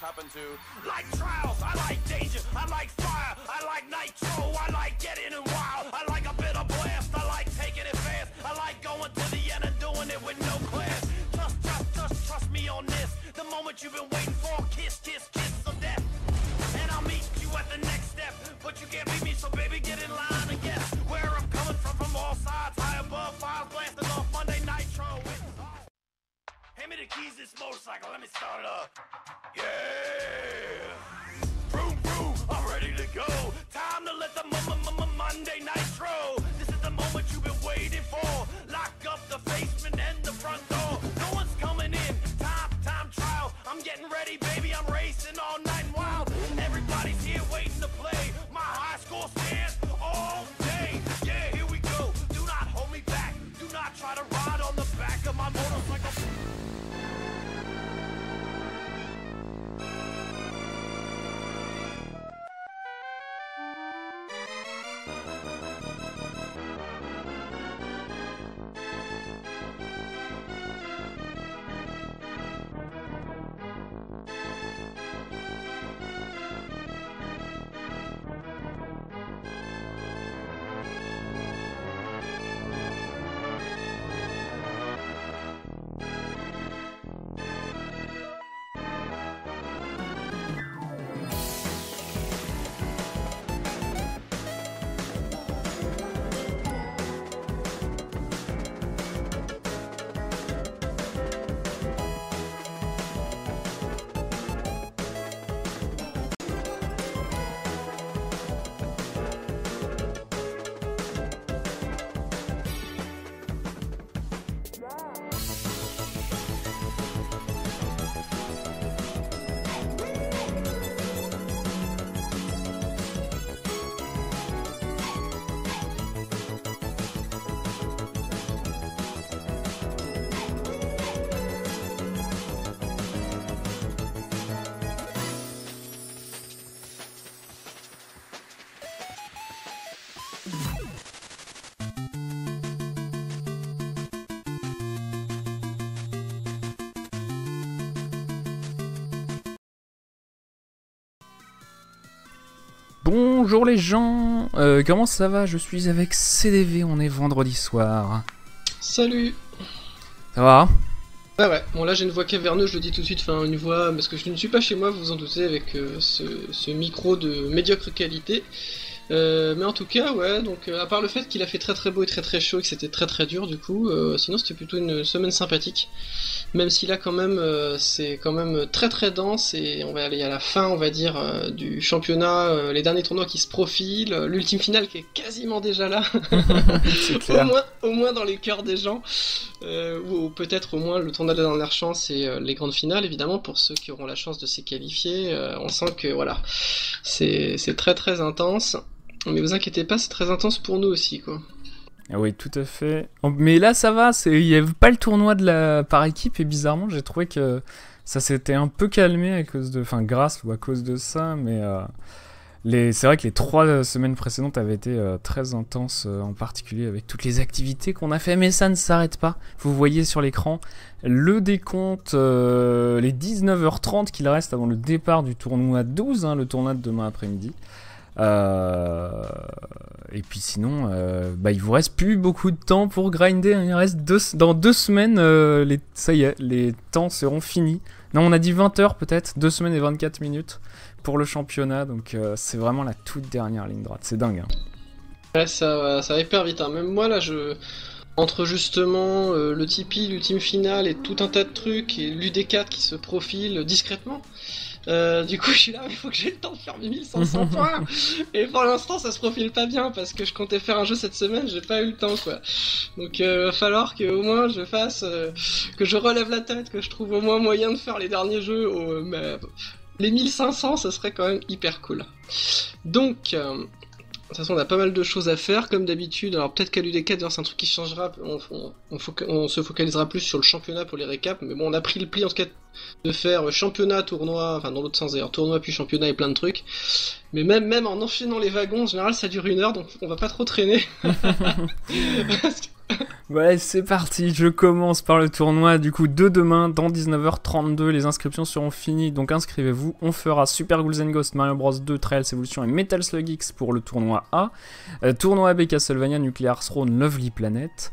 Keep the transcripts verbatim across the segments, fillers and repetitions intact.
happen to. Like trials, I like danger, I like fire, I like nitro, I like getting in wild, I like a bit of blast, I like taking it fast, I like going to the end and doing it with no class. Trust, trust, trust, trust me on this. The moment you've been waiting for, kiss, kiss, kiss of death. And I'll meet you at the next step, but you can't beat me, so baby get in line and guess where I'm coming from from all sides, high above, files blasting off Monday Nitro. Hand me the keys to this motorcycle, let me start it up. Yeah! Vroom, vroom, I'm ready to go. Time to let the Monday Nitro. This is the moment you've been waiting for. Lock up the basement and the front door. No one's coming in, time, time trial. I'm getting ready, baby, I'm racing all night and wild. Everybody's here waiting to play. My high score stands all day. Yeah, here we go. Do not hold me back. Do not try to ride on the back of my motorcycle. Bonjour les gens, euh, comment ça va? Je suis avec C D V, on est vendredi soir. Salut. Ça va? Ah ouais, bon là j'ai une voix caverneuse, je le dis tout de suite, enfin une voix, parce que je ne suis pas chez moi, vous vous en doutez, avec euh, ce, ce micro de médiocre qualité. Euh, mais en tout cas, ouais, donc euh, à part le fait qu'il a fait très très beau et très très chaud et que c'était très très dur du coup, euh, sinon c'était plutôt une semaine sympathique. Même si là quand même euh, c'est quand même très très dense et on va aller à la fin, on va dire, euh, du championnat, euh, les derniers tournois qui se profilent, euh, l'ultime finale qui est quasiment déjà là, C'est clair. au, moins, au moins dans les cœurs des gens, euh, ou, ou peut-être au moins le tournoi de la dernière chance et euh, les grandes finales évidemment pour ceux qui auront la chance de s'y qualifier. Euh, on sent que voilà, c'est c'est très très intense. Mais vous inquiétez pas, c'est très intense pour nous aussi, quoi. Ah oui, tout à fait. Mais là, ça va, il n'y avait pas le tournoi de la par équipe, et bizarrement, j'ai trouvé que ça s'était un peu calmé à cause de... Enfin, grâce ou à cause de ça, mais... Euh, les... c'est vrai que les trois semaines précédentes avaient été euh, très intenses, euh, en particulier avec toutes les activités qu'on a fait, mais ça ne s'arrête pas. Vous voyez sur l'écran le décompte, euh, les dix-neuf heures trente qu'il reste avant le départ du tournoi douze, hein, le tournoi de demain après-midi. Euh... Et puis sinon, euh, bah, il vous reste plus beaucoup de temps pour grinder. Hein. Il reste deux... dans deux semaines, euh, les... ça y est, les temps seront finis. Non, on a dit vingt heures peut-être, deux semaines et vingt-quatre minutes pour le championnat. Donc euh, c'est vraiment la toute dernière ligne droite. C'est dingue. Hein. Ouais, ça va, ça va hyper vite. Hein. Même moi là, je entre justement euh, le Tipeee, l'ultime finale et tout un tas de trucs et l'U D quatre qui se profile discrètement. Euh, du coup, je suis là, il faut que j'ai le temps de faire mes mille cinq cents points. Et pour l'instant, ça se profile pas bien parce que je comptais faire un jeu cette semaine, j'ai pas eu le temps, quoi. Donc, euh, va falloir que au moins je fasse, euh, que je relève la tête, que je trouve au moins moyen de faire les derniers jeux. Au, mais, les mille cinq cents, ça serait quand même hyper cool. Donc, euh, de toute façon, on a pas mal de choses à faire, comme d'habitude. Alors peut-être qu'à l'U D quatre, c'est un truc qui changera. On, on, on, on se focalisera plus sur le championnat pour les récaps. Mais bon, on a pris le pli en tout cas de faire championnat, tournoi, enfin dans l'autre sens d'ailleurs, tournoi puis championnat et plein de trucs. Mais même, même en enchaînant les wagons, en général, ça dure une heure, donc on va pas trop traîner. Parce que... Ouais, c'est parti, je commence par le tournoi du coup de demain, dans dix-neuf heures trente-deux, les inscriptions seront finies, donc inscrivez-vous. On fera Super Ghouls and Ghosts, Mario Bros deux, Trials Evolution et Metal Slug X pour le tournoi A, euh, tournoi B, Castlevania, Nuclear Throne, Lovely Planet.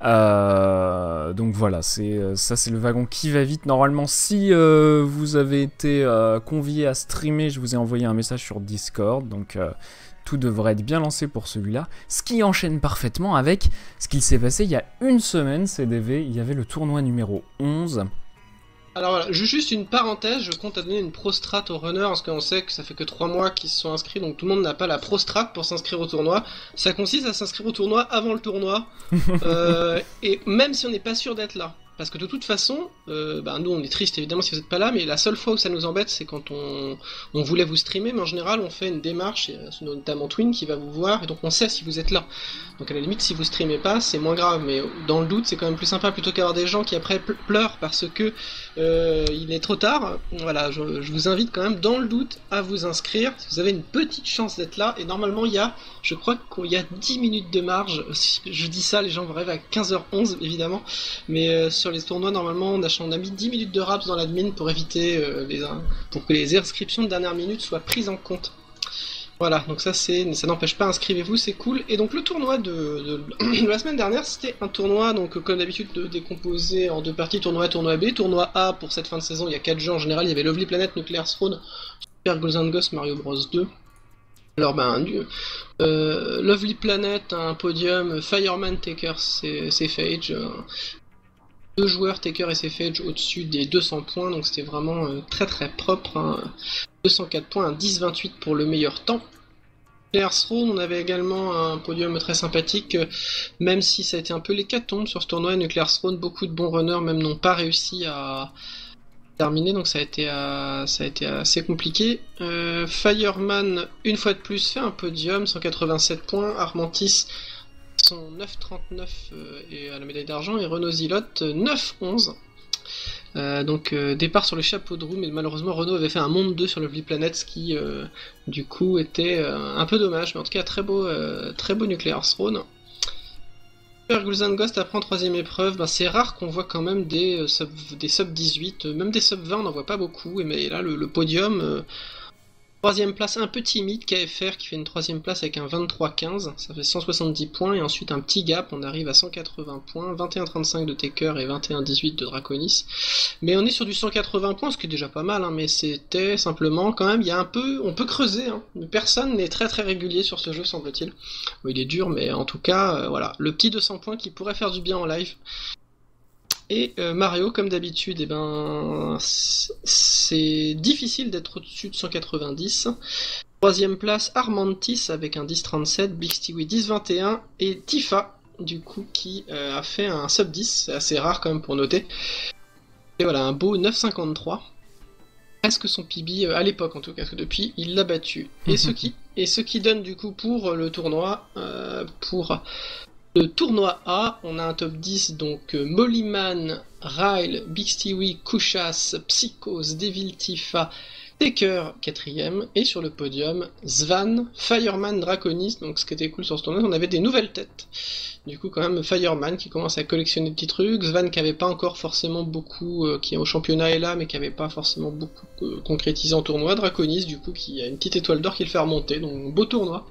Euh, donc voilà, c'est ça, c'est le wagon qui va vite. Normalement, si euh, vous avez été euh, convié à streamer, je vous ai envoyé un message sur Discord, donc euh, tout devrait être bien lancé pour celui-là. Ce qui enchaîne parfaitement avec ce qu'il s'est passé il y a une semaine, C D V. Il y avait le tournoi numéro onze. Alors voilà, juste une parenthèse, je compte à donner une pro-strat aux runners, parce qu'on sait que ça fait que trois mois qu'ils se sont inscrits, donc tout le monde n'a pas la pro-strat pour s'inscrire au tournoi. Ça consiste à s'inscrire au tournoi avant le tournoi, euh, et même si on n'est pas sûr d'être là. Parce que de toute façon, euh, bah nous on est triste évidemment si vous n'êtes pas là, mais la seule fois où ça nous embête c'est quand on, on voulait vous streamer, mais en général on fait une démarche, et, euh, notamment Twin qui va vous voir, et donc on sait si vous êtes là. Donc à la limite si vous streamez pas c'est moins grave, mais dans le doute c'est quand même plus sympa plutôt qu'avoir des gens qui après pleurent parce que euh, il est trop tard. Voilà, je, je vous invite quand même dans le doute à vous inscrire, si vous avez une petite chance d'être là, et normalement il y a, je crois qu'il y a dix minutes de marge, si je dis ça les gens vont rêver à quinze heures onze évidemment, mais euh, sur les tournois normalement on a, on a mis dix minutes de raps dans l'admin pour éviter euh, les, pour que les inscriptions de dernière minute soient prises en compte. Voilà, donc ça c'est, ça n'empêche pas, inscrivez-vous, c'est cool. Et donc le tournoi de, de, de la semaine dernière, c'était un tournoi, donc comme d'habitude, de, décomposé en deux parties, tournoi A, tournoi B. Tournoi A, pour cette fin de saison, il y a quatre jeux en général, il y avait Lovely Planet, Nuclear Throne, Super Ghouls and Ghosts, Mario Bros deux. Alors ben, euh, Lovely Planet, un podium, Fireman, Taker, Safeage, euh, deux joueurs, Taker et Safeage, au-dessus des deux cents points, donc c'était vraiment euh, très très propre, hein. deux cent quatre points, un dix vingt-huit pour le meilleur temps. Nuclear Throne, on avait également un podium très sympathique, euh, même si ça a été un peu l'hécatombe sur ce tournoi. Nuclear Throne, beaucoup de bons runners même n'ont pas réussi à terminer, donc ça a été, euh, ça a été assez compliqué. Euh, Fireman, une fois de plus, fait un podium, cent quatre-vingt-sept points. Armantis, son neuf trente-neuf euh, et à la médaille d'argent, et Renault Zilotte, neuf onze. Euh, donc euh, départ sur le chapeau de roue, mais malheureusement Renault avait fait un monde deux sur le Lovely Planet, ce qui euh, du coup était euh, un peu dommage, mais en tout cas très beau, euh, très beau Nuclear Throne. Super Ghouls and Ghosts après en troisième épreuve, ben, c'est rare qu'on voit quand même des, euh, sub, des sub dix-huit, euh, même des sub vingt on n'en voit pas beaucoup, et mais là le, le podium, euh, troisième place un peu timide, K F R qui fait une troisième place avec un vingt-trois quinze, ça fait cent soixante-dix points, et ensuite un petit gap, on arrive à cent quatre-vingts points, vingt et un trente-cinq de Taker et vingt et un dix-huit de Draconis. Mais on est sur du cent quatre-vingts points, ce qui est déjà pas mal, hein, mais c'était simplement quand même, il y a un peu, on peut creuser, hein. Personne n'est très très régulier sur ce jeu semble-t-il. Bon, il est dur, mais en tout cas, euh, voilà, le petit deux cents points qui pourrait faire du bien en live. Et euh, Mario, comme d'habitude, eh ben, c'est difficile d'être au-dessus de cent quatre-vingt-dix. Troisième place, Armantis avec un dix trente-sept, Big Stewie dix vingt et un, et Tifa, du coup, qui euh, a fait un sub dix, c'est assez rare quand même pour noter. Et voilà, un beau neuf cinquante-trois. Presque son P B euh, à l'époque en tout cas, parce que depuis, il l'a battu. Et ce qui, et ce qui donne du coup pour le tournoi, euh, pour... Le tournoi A, on a un top dix, donc euh, Mollyman, Ryle, Big Stewie, Kushas, Psychos, Devil Tifa, Taker, quatrième, et sur le podium, Svan, Fireman, Draconis. Donc ce qui était cool sur ce tournoi, on avait des nouvelles têtes. Du coup quand même Fireman qui commence à collectionner des petits trucs, Svan qui avait pas encore forcément beaucoup, euh, qui au championnat est là, mais qui avait pas forcément beaucoup euh, concrétisé en tournoi, Draconis du coup qui a une petite étoile d'or qui le fait remonter, donc beau tournoi.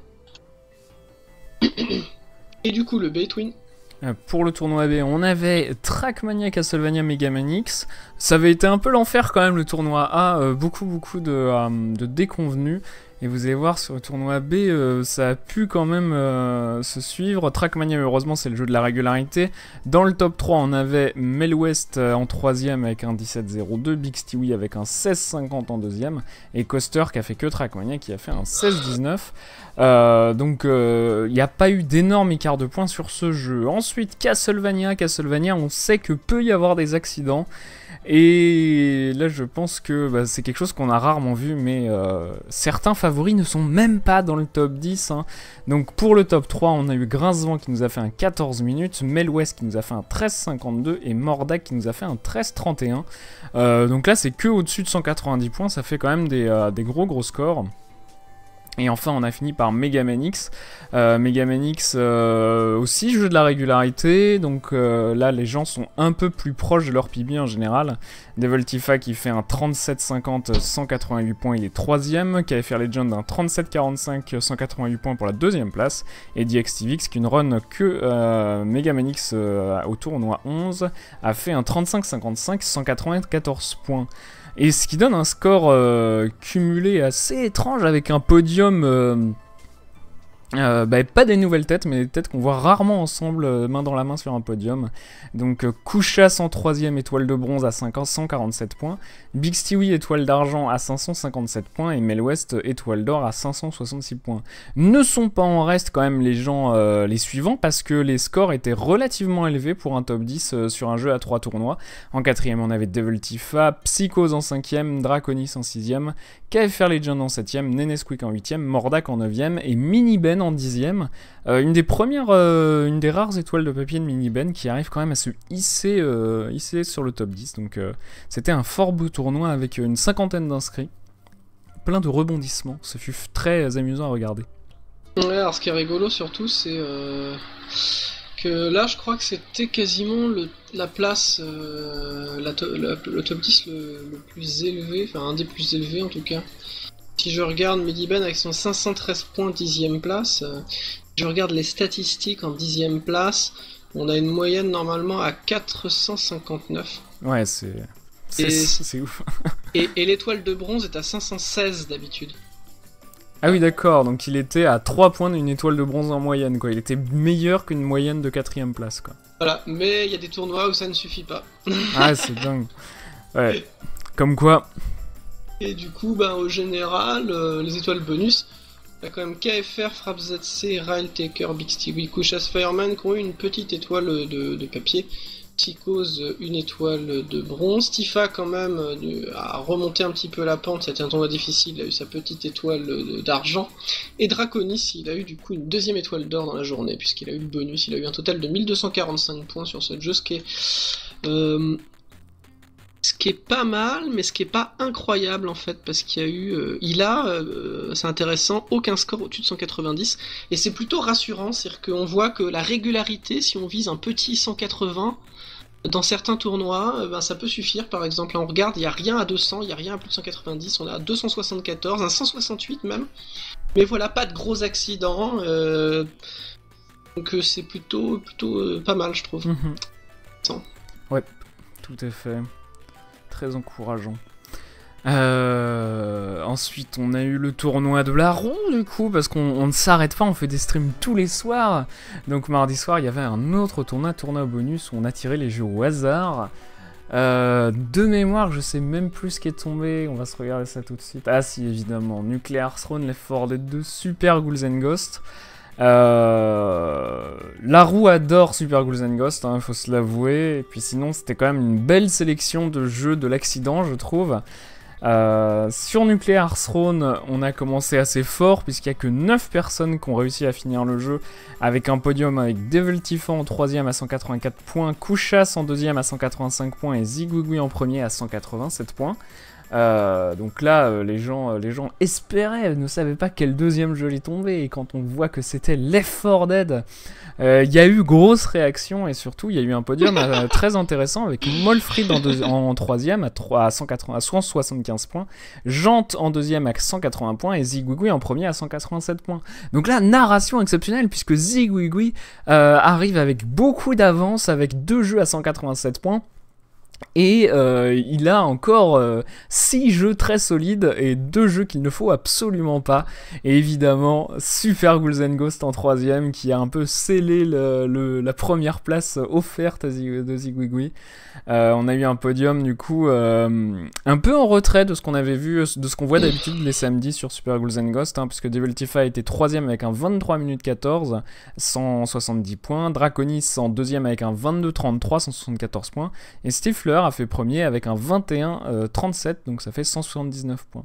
Et du coup, le B, Twin. Pour le tournoi B, on avait Trackmania, Castlevania, Megaman X. Ça avait été un peu l'enfer quand même, le tournoi A. Euh, beaucoup, beaucoup de, euh, de déconvenus. Et vous allez voir, sur le tournoi B, euh, ça a pu quand même euh, se suivre. Trackmania, heureusement, c'est le jeu de la régularité. Dans le top trois, on avait Mel West euh, en troisième avec un dix-sept zéro deux, Big Stewie avec un seize cinquante en deuxième, et Coaster qui a fait que Trackmania qui a fait un seize dix-neuf. Euh, donc, il euh, n'y a pas eu d'énorme écart de points sur ce jeu. Ensuite, Castlevania. Castlevania, on sait que peut y avoir des accidents. Et là, je pense que bah, c'est quelque chose qu'on a rarement vu, mais euh, certains favoris ne sont même pas dans le top dix. Hein. Donc pour le top trois, on a eu Grincevent qui nous a fait un quatorze minutes, Mel West qui nous a fait un treize cinquante-deux et Mordak qui nous a fait un treize trente et un. Euh, donc là, c'est que au-dessus de cent quatre-vingt-dix points, ça fait quand même des, euh, des gros gros scores. Et enfin, on a fini par Megaman X. Euh, Megaman X, euh, aussi jeu de la régularité. Donc euh, là, les gens sont un peu plus proches de leur P B en général. Devil Tifa qui fait un trente-sept cinquante, cent quatre-vingt-huit points, il est troisième. K F R Legend, un trente-sept quarante-cinq, cent quatre-vingt-huit points pour la deuxième place. Et D X T V X, qui ne run que euh, Megaman X euh, au tournoi onze, a fait un trente-cinq cinquante-cinq, cent quatre-vingt-quatorze points. Et ce qui donne un score euh, cumulé assez étrange avec un podium, euh, euh, bah, pas des nouvelles têtes, mais des têtes qu'on voit rarement ensemble, euh, main dans la main sur un podium. Donc euh, Kuchas en troisième, étoile de bronze à cinq cent quarante-sept points, Big Stewie étoile d'argent à cinq cent cinquante-sept points et Mel West étoile d'or à cinq cent soixante-six points. Ne sont pas en reste quand même les gens, euh, les suivants, parce que les scores étaient relativement élevés pour un top dix euh, sur un jeu à trois tournois. En quatrième, on avait Devil Tifa, Psychose en cinquième, Draconis en sixième, K F R Legend en septième, Nenesquick en huitième, Mordak en neuvième et Mini-Ben en dixième. Euh, une des premières, euh, une des rares étoiles de papier de Mini-Ben qui arrive quand même à se hisser, euh, hisser sur le top dix. Donc euh, c'était un fort beau tournoi avec une cinquantaine d'inscrits. Plein de rebondissements. Ce fut très amusant à regarder. Ouais, alors ce qui est rigolo surtout, c'est euh, que là, je crois que c'était quasiment le, la place, euh, la to- la- le top dix le, le plus élevé, enfin un des plus élevés en tout cas. Si je regarde Mini-Ben avec son cinq cent treize points, dixième place, euh, je regarde les statistiques en dixième place, on a une moyenne normalement à quatre cent cinquante-neuf. Ouais, c'est... C'est, Et- c'est ouf. Et, et l'étoile de bronze est à cinq cent seize d'habitude. Ah oui, d'accord, donc il était à trois points d'une étoile de bronze en moyenne, quoi. Il était meilleur qu'une moyenne de quatrième place, quoi. Voilà, mais il y a des tournois où ça ne suffit pas. Ah, c'est dingue. Ouais. Comme quoi... Et du coup, bah, au général, euh, les étoiles bonus, il y a quand même K F R, Fraps Z C, Rail Taker, Big Stewie, Kuchas, Fireman qui ont eu une petite étoile de, de papier. Psychose, une étoile de bronze. Tifa, quand même, euh, a remonté un petit peu la pente. C'était un tournoi difficile, il a eu sa petite étoile de- d'argent. Et Draconis, il a eu du coup une deuxième étoile d'or dans la journée, puisqu'il a eu le bonus. Il a eu un total de mille deux cent quarante-cinq points sur ce jeu, ce qui est. Euh, Ce qui est pas mal, mais ce qui est pas incroyable en fait, parce qu'il y a eu, euh, il a, euh, c'est intéressant, aucun score au-dessus de cent quatre-vingt-dix, et c'est plutôt rassurant, c'est-à-dire qu'on voit que la régularité, si on vise un petit cent quatre-vingts, dans certains tournois, euh, ben, ça peut suffire. Par exemple, là on regarde, il n'y a rien à deux cents, il n'y a rien à plus de cent quatre-vingt-dix, on a deux cent soixante-quatorze, un cent soixante-huit même, mais voilà, pas de gros accidents, euh, donc euh, c'est plutôt, plutôt euh, pas mal je trouve. Mhm. Sans. Ouais, tout à fait. Très encourageant. Euh, ensuite, on a eu le tournoi de la roue, du coup, parce qu'on on ne s'arrête pas, on fait des streams tous les soirs. Donc, mardi soir, il y avait un autre tournoi, tournoi bonus, où on a tiré les jeux au hasard. Euh, de mémoire, je sais même plus ce qui est tombé, on va se regarder ça tout de suite. Ah, si, évidemment, Nuclear Throne, Left four Dead deux, Super Ghouls and Ghosts. Euh, la roue adore Super Ghouls and Ghosts, hein, faut se l'avouer. Et puis sinon, c'était quand même une belle sélection de jeux de l'accident, je trouve. Euh, sur Nuclear Throne, on a commencé assez fort, puisqu'il n'y a que neuf personnes qui ont réussi à finir le jeu, avec un podium avec Devil Tifa en troisième à cent quatre-vingt-quatre points, Kuchas en deuxième à cent quatre-vingt-cinq points et Zigwigwi en premier à cent quatre-vingt-sept points. Euh, donc là, euh, les, gens, euh, les gens espéraient, ne savaient pas quel deuxième jeu allait tomber, et quand on voit que c'était Left four Dead, il euh, y a eu grosse réaction, et surtout il y a eu un podium euh, très intéressant avec Molfrid en, deux, en troisième à, trois, à, cent quatre-vingts, à cent soixante-quinze points, Jante en deuxième à cent quatre-vingts points et Zigwigwi en premier à cent quatre-vingt-sept points. Donc là, narration exceptionnelle, puisque Zigwigwi euh, arrive avec beaucoup d'avance, avec deux jeux à cent quatre-vingt-sept points. Et euh, il a encore six euh, jeux très solides et deux jeux qu'il ne faut absolument pas. Et évidemment, Super Ghouls and Ghosts en troisième qui a un peu scellé le, le, la première place offerte Zig, de Zigwigwi. Euh, on a eu un podium du coup euh, un peu en retrait de ce qu'on avait vu, de ce qu'on voit d'habitude les samedis sur Super Ghouls and Ghosts, hein, puisque Devil Tifa était troisième avec un vingt-trois minutes quatorze, cent soixante-dix points, Draconis en deuxième avec un vingt-deux trente-trois, cent soixante-quatorze points, et Stifler a fait premier avec un vingt et un trente-sept, donc ça fait cent soixante-dix-neuf points.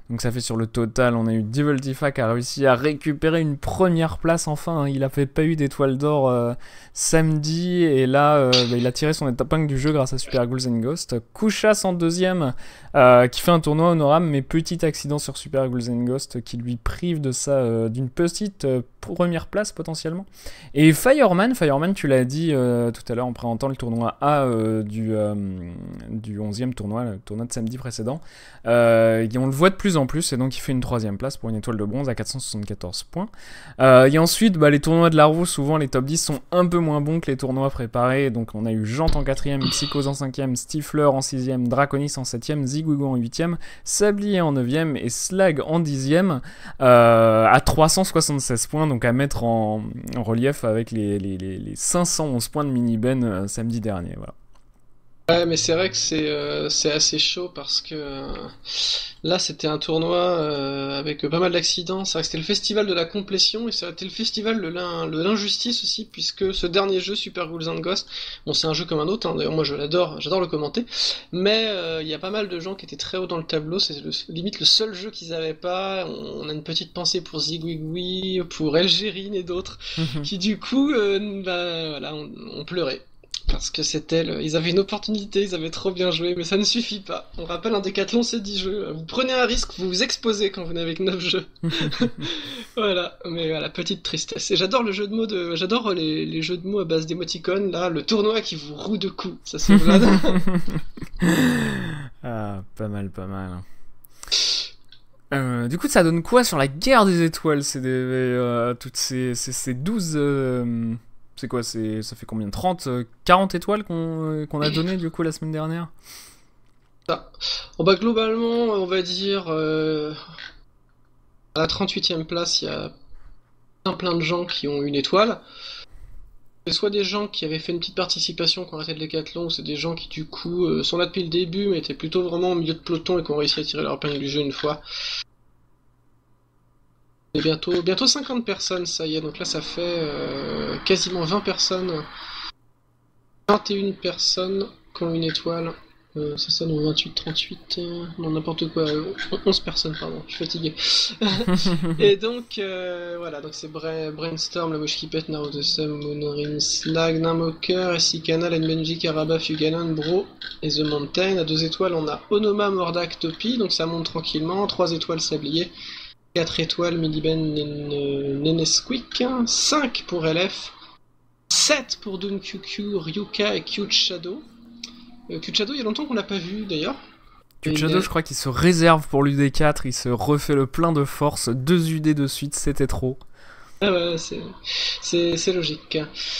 Donc ça fait sur le total, on a eu Devoltifa qui a réussi à récupérer une première place enfin, hein. Il n'avait pas eu d'étoile d'or euh, samedi, et là euh, bah, il a tiré son épingle du jeu grâce à Super Ghouls and Ghosts. Kushas en deuxième, euh, qui fait un tournoi honorable, mais petit accident sur Super Ghouls and Ghosts qui lui prive de ça, euh, d'une petite euh, première place potentiellement. Et Fireman, Fireman tu l'as dit euh, tout à l'heure en présentant le tournoi A euh, du, euh, du onzième tournoi, le tournoi de samedi précédent, euh, et on le voit de plus en plus, et donc il fait une troisième place pour une étoile de bronze à quatre cent soixante-quatorze points. Euh, et ensuite, bah, les tournois de la roue, souvent les top dix sont un peu moins bons que les tournois préparés, donc on a eu Jante en quatrième, Psychose en cinquième, Stifler en sixième, Draconis en septième, Zigwigo en huitième, Sablier en neuvième et Slag en dixième, euh, à trois cent soixante-seize points, donc à mettre en, en relief avec les, les, les, les cinq cent onze points de Mini-Ben euh, samedi dernier. Voilà. Ouais, mais c'est vrai que c'est euh, c'est assez chaud parce que euh, là c'était un tournoi euh, avec pas mal d'accidents. C'est vrai que c'était le festival de la complétion et ça a été le festival de l'in- de l'injustice aussi, puisque ce dernier jeu Super Ghouls and Ghosts, bon c'est un jeu comme un autre, hein, d'ailleurs moi je l'adore, j'adore le commenter, mais euh, il y a pas mal de gens qui étaient très haut dans le tableau, c'est le- limite le seul jeu qu'ils avaient pas. On, on a une petite pensée pour Zigwigwi, pour Elgérine et d'autres, qui du coup, euh, bah voilà, on, on pleurait. Parce que c'était le... Ils avaient une opportunité, ils avaient trop bien joué, mais ça ne suffit pas. On rappelle, un décathlon, c'est dix jeux. Vous prenez un risque, vous vous exposez quand vous n'avez que neuf jeux. Voilà, mais voilà, petite tristesse. Et j'adore le jeu de mots de... J'adore les, les jeux de mots à base d'émoticônes, là, le tournoi qui vous roue de coups. Ça, c'est vrai. Ah, pas mal, pas mal. Euh, du coup, ça donne quoi sur la guerre des étoiles? C'est des, euh, toutes ces, ces, ces douze... Euh... C'est quoi, c'est, ça fait combien? trente, quarante étoiles qu'on, euh, qu'on a donné du coup la semaine dernière? Ça. Bon, bah, globalement, on va dire... Euh... À la trente-huitième place, il y a plein plein de gens qui ont une étoile. C'est soit des gens qui avaient fait une petite participation, qui ont arrêté le décathlon, ou c'est des gens qui du coup euh, sont là depuis le début, mais étaient plutôt vraiment au milieu de peloton et qui ont réussi à tirer leur épingle du jeu une fois. Et bientôt, bientôt cinquante personnes, ça y est, donc là ça fait euh, quasiment vingt personnes, vingt et une personnes qui ont une étoile. Euh, c'est ça, non, vingt-huit, trente-huit, euh, non, n'importe quoi, euh, onze personnes, pardon, je suis fatigué. Et donc, euh, voilà, donc c'est Bra- Brainstorm, la Mouche qui pète, Naruto Sam, Monorin, Slag, Namoker, Essikana, Lenbenji, Karaba, Fuganon, Bro et The Mountain. À deux étoiles, on a Onoma, Mordak, Topi, donc ça monte tranquillement. Trois étoiles, Sablier. quatre étoiles, Miliben, Nenesquick. cinq pour L F. sept pour Doom Q Q, Ryuka et Cute Shadow. Euh, Cute Shadow, il y a longtemps qu'on l'a pas vu d'ailleurs. Cute Shadow, je crois qu'il se réserve pour l'U D quatre, il se refait le plein de force, deux U D de suite, c'était trop. Ah ouais, c'est, c'est, c'est logique.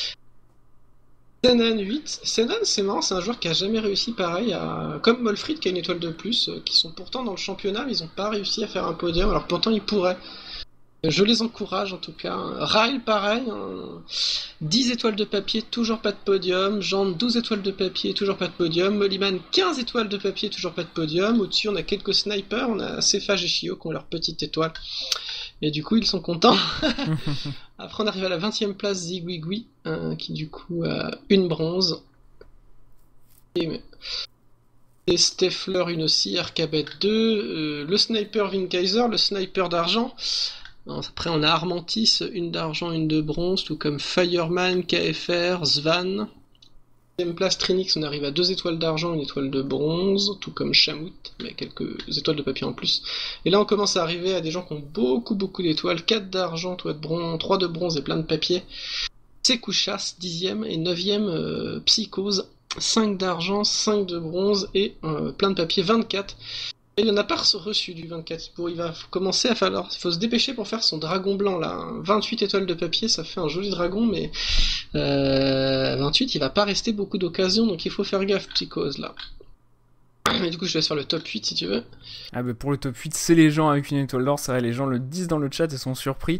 Senan huit. Senan, c'est marrant, c'est un joueur qui a jamais réussi pareil, à... comme Molfrid qui a une étoile de plus, euh, qui sont pourtant dans le championnat, mais ils ont pas réussi à faire un podium, alors pourtant ils pourraient. Je les encourage en tout cas. Ryle, pareil, hein. dix étoiles de papier, toujours pas de podium. Jean, douze étoiles de papier, toujours pas de podium. Moliman, quinze étoiles de papier, toujours pas de podium. Au-dessus, on a quelques snipers, on a Cephage et Shio qui ont leur petite étoile. Et du coup, ils sont contents. Après, on arrive à la vingtième place, Zigwigwi, hein, qui du coup a une bronze. Et, et Steffler, une aussi, Arcabet deux. Euh, le sniper Vinkaiser, le sniper d'argent. Après, on a Armantis, une d'argent, une de bronze, tout comme Fireman, K F R, Svan. Deuxième place, Trinix, on arrive à deux étoiles d'argent, une étoile de bronze, tout comme Shamout, mais quelques étoiles de papier en plus. Et là, on commence à arriver à des gens qui ont beaucoup, beaucoup d'étoiles. quatre d'argent, trois de bronze, trois de bronze et plein de papier. C'est Kushas, dixième, et neuvième, euh, Psychose, cinq d'argent, cinq de bronze et euh, plein de papier, vingt-quatre. Et il n'en a pas reçu du vingt-quatre. Pour, il va commencer à falloir. Il faut se dépêcher pour faire son dragon blanc là. vingt-huit étoiles de papier, ça fait un joli dragon, mais euh, vingt-huit, il va pas rester beaucoup d'occasions, donc il faut faire gaffe, Psychose là. Et du coup, je te laisse faire le top huit si tu veux. Ah bah pour le top huit, c'est les gens avec une étoile d'or, c'est vrai, les gens le disent dans le chat et sont surpris.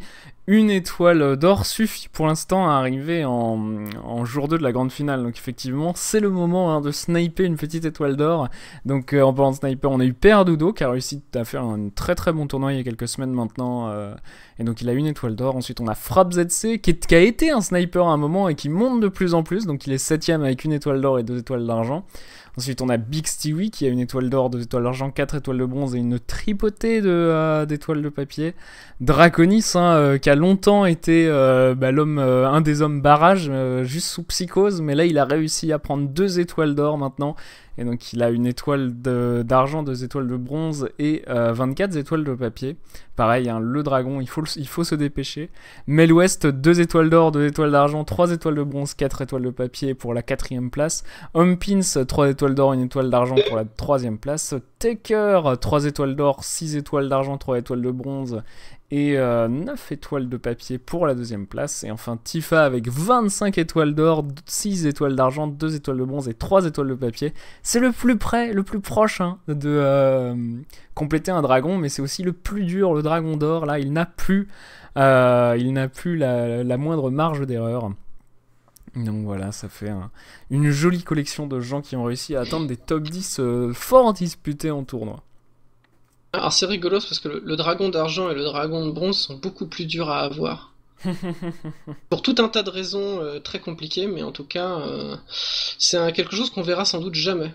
une étoile d'or suffit pour l'instant à arriver en, en jour deux de la grande finale. Donc effectivement, c'est le moment hein, de sniper une petite étoile d'or. Donc euh, en parlant de sniper, on a eu Perdudo qui a réussi à faire un très très bon tournoi il y a quelques semaines maintenant. Euh, et donc il a une étoile d'or. Ensuite on a FrapZC qui, est, qui a été un sniper à un moment et qui monte de plus en plus. Donc il est septième avec une étoile d'or et deux étoiles d'argent. Ensuite, on a Big Stewie qui a une étoile d'or, deux étoiles d'argent, quatre étoiles de bronze et une tripotée de, euh, d'étoiles de papier. Draconis, hein, euh, qui a longtemps été euh, bah, l'homme, euh, un des hommes barrage, euh, juste sous psychose, mais là, il a réussi à prendre deux étoiles d'or maintenant. Et donc, il a une étoile de, d'argent, deux étoiles de bronze et euh, vingt-quatre étoiles de papier. Pareil, hein, le dragon, il faut, il faut se dépêcher. Mel West, deux étoiles d'or, deux étoiles d'argent, trois étoiles de bronze, quatre étoiles de papier pour la quatrième place. Hompins, trois étoiles d'or, une étoile d'argent pour la troisième place. Taker, trois étoiles d'or, six étoiles d'argent, trois étoiles de bronze et euh, neuf étoiles de papier pour la deuxième place. Et enfin Tifa avec vingt-cinq étoiles d'or, six étoiles d'argent, deux étoiles de bronze et trois étoiles de papier. C'est le plus près, le plus proche hein, de euh, compléter un dragon, mais c'est aussi le plus dur, le dragon d'or. Là, il n'a plus, euh, il n'a plus la, la moindre marge d'erreur. Donc voilà, ça fait un, une jolie collection de gens qui ont réussi à atteindre des top dix euh, fort disputés en tournoi. Alors c'est rigolo parce que le, le dragon d'argent et le dragon de bronze sont beaucoup plus durs à avoir. Pour tout un tas de raisons euh, très compliquées, mais en tout cas, euh, c'est un, quelque chose qu'on verra sans doute jamais.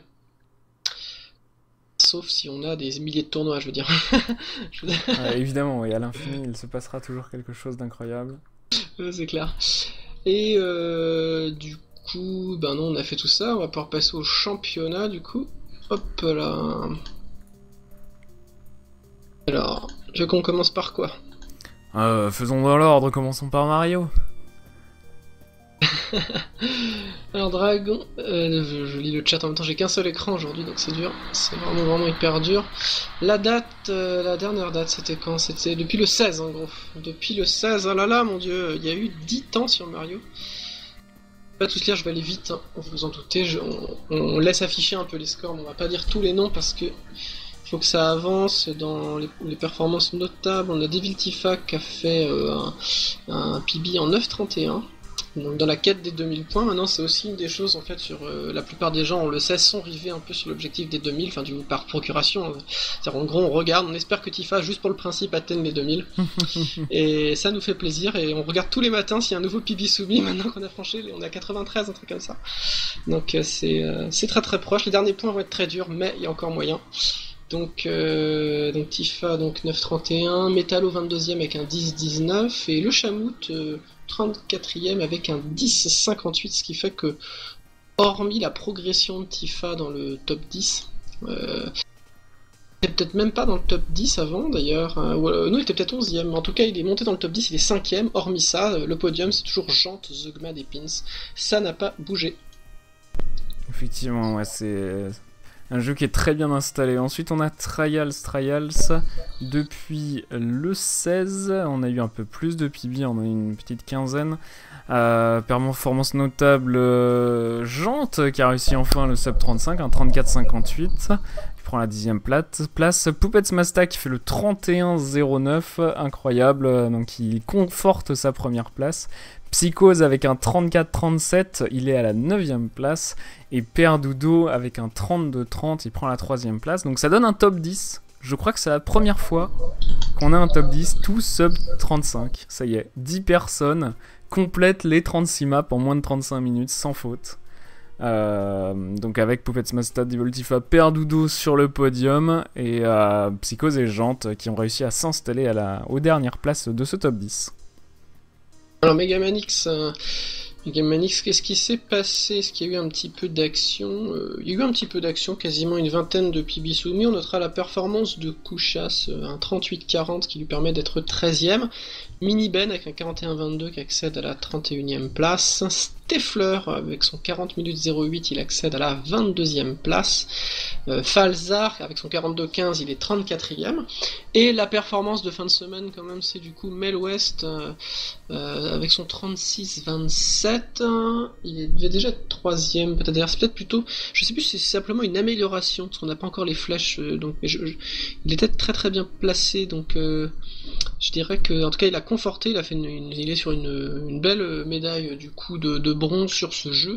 Sauf si on a des milliers de tournois, je veux dire. je veux dire... Euh, évidemment, et à l'infini, il se passera toujours quelque chose d'incroyable. Ouais, c'est clair. Et euh, du coup, ben non, on a fait tout ça, on va pouvoir passer au championnat du coup. Hop là. Alors, tu veux qu'on commence par quoi? euh, Faisons dans l'ordre, commençons par Mario. Alors Dragon, euh, je, je lis le chat en même temps, j'ai qu'un seul écran aujourd'hui donc c'est dur, c'est vraiment vraiment hyper dur. La date, euh, la dernière date c'était quand? C'était depuis le seize en gros. Depuis le seize, oh là là mon dieu, il y a eu dix temps sur Mario. Pas tous lire, je vais aller vite, hein, vous vous en doutez, je, on, on laisse afficher un peu les scores, mais on va pas dire tous les noms parce que faut que ça avance dans les, les performances notables. On a Devil Tifa qui a fait euh, un, un P B en neuf trente et un. Donc dans la quête des deux mille points, maintenant c'est aussi une des choses en fait sur euh, la plupart des gens, on le sait, sont rivés un peu sur l'objectif des deux mille, enfin du par procuration. Hein. C'est-à-dire en gros on regarde, on espère que Tifa juste pour le principe atteigne les deux mille. Et ça nous fait plaisir et on regarde tous les matins s'il y a un nouveau P B soumis maintenant qu'on a franchi, on est à quatre-vingt-treize, un truc comme ça. Donc euh, c'est, euh, c'est très très proche, les derniers points vont être très durs mais il y a encore moyen. Donc, euh, donc Tifa donc neuf trente et un, Métallo vingt-deuxième avec un dix dix-neuf et le Chamout euh, trente-quatrième avec un dix cinquante-huit, ce qui fait que hormis la progression de Tifa dans le top dix, euh, il était peut-être même pas dans le top dix avant d'ailleurs, euh, ou, euh, non il était peut-être onzième, mais en tout cas il est monté dans le top dix, il est cinquième, hormis ça, euh, le podium c'est toujours Jante, Zugmad et Pins, ça n'a pas bougé. Effectivement, ouais, c'est... un jeu qui est très bien installé. Ensuite, on a Trials, Trials. Depuis le seize, on a eu un peu plus de P B, on a eu une petite quinzaine. Euh, performance notable, euh, Jante qui a réussi enfin le sub trente-cinq, un trente-quatre cinquante-huit. Il prend la dixième place. place. Puppets Masta qui fait le trente et un zéro neuf, incroyable. Donc il conforte sa première place. Psychose avec un trente-quatre trente-sept, il est à la neuvième place. Et Perdudo avec un trente-deux trente, il prend la troisième place. Donc ça donne un top dix. Je crois que c'est la première fois qu'on a un top dix, tout sub trente-cinq. Ça y est, dix personnes complètent les trente-six maps en moins de trente-cinq minutes, sans faute. Euh, donc avec Puppets Masta, Devil Tifa, Perdudo sur le podium. Et euh, Psychose et Jante qui ont réussi à s'installer à la, aux dernières places de ce top dix. Alors Megaman X, euh, Megaman X, qu'est-ce qui s'est passé? Est-ce qu'il y a eu un petit peu d'action? euh, Il y a eu un petit peu d'action, quasiment une vingtaine de P B soumis. On notera la performance de Kuchas, euh, un trente-huit quarante qui lui permet d'être treizième. Mini Ben avec un quarante et un vingt-deux qui accède à la trente et unième place. Steffler avec son quarante minutes zéro huit, il accède à la vingt-deuxième place. Euh, Falzar avec son quarante-deux quinze, il est trente-quatrième. Et la performance de fin de semaine quand même, c'est du coup Mel West euh, euh, avec son trente-six vingt-sept. Il devait déjà être troisième, peut-être d'ailleurs c'est peut-être plutôt, je sais plus si c'est simplement une amélioration parce qu'on n'a pas encore les flèches. Euh, donc mais je, je, il était très très bien placé donc. Euh, Je dirais que, en tout cas, il a conforté, il a fait une, une- il est sur une, une belle médaille du coup de, de bronze sur ce jeu.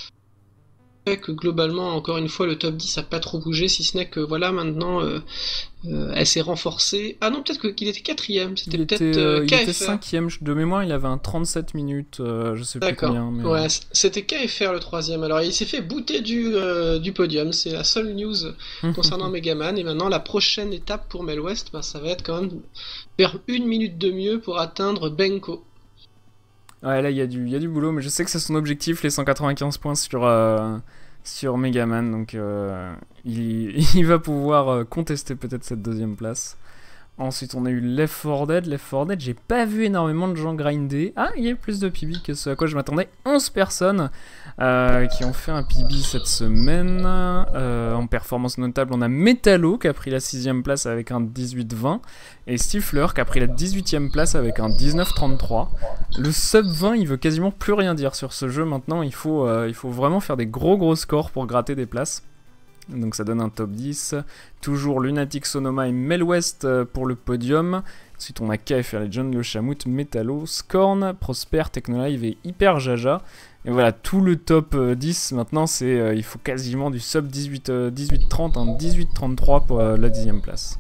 Fait que globalement, encore une fois, le top dix a pas trop bougé, si ce n'est que voilà, maintenant, euh, euh, elle s'est renforcée. Ah non, peut-être que- qu'il était quatrième, c'était Il était, peut-être euh, euh, il était K F R. cinquième de mémoire, il avait un trente-sept minutes, euh, je sais plus D'accord. combien. Mais... Ouais, c- c'était K F R le troisième. Alors, il s'est fait booter du, euh, du podium. C'est la seule news concernant Megaman. Et maintenant, la prochaine étape pour Mel West, ben, ça va être quand même faire une minute de mieux pour atteindre Benko. Ouais, là, il y a du, il y a du boulot, mais je sais que c'est son objectif, les cent quatre-vingt-quinze points sur, euh, sur Megaman, donc euh, il, il va pouvoir euh, contester peut-être cette deuxième place. Ensuite, on a eu Left four Dead. Left four Dead, j'ai pas vu énormément de gens grinder. Ah, il y a eu plus de P B que ce à quoi je m'attendais. onze personnes euh, qui ont fait un P B cette semaine. Euh, en performance notable, on a Metallo qui a pris la sixième place avec un dix-huit vingt. Et Stifler qui a pris la dix-huitième place avec un dix-neuf trente-trois. Le sub vingt, il veut quasiment plus rien dire sur ce jeu maintenant. Il faut, euh, il faut vraiment faire des gros gros scores pour gratter des places. Donc ça donne un top dix. Toujours Lunatic Sonoma et Mel West pour le podium. Ensuite on a K F R Legend, Le Chamout, Metallo, Scorn, Prosper, Technolive et Hyper Jaja. Et voilà, tout le top dix maintenant, c'est euh, il faut quasiment du sub dix-huit trente, un dix-huit trente-trois pour euh, la dixième place.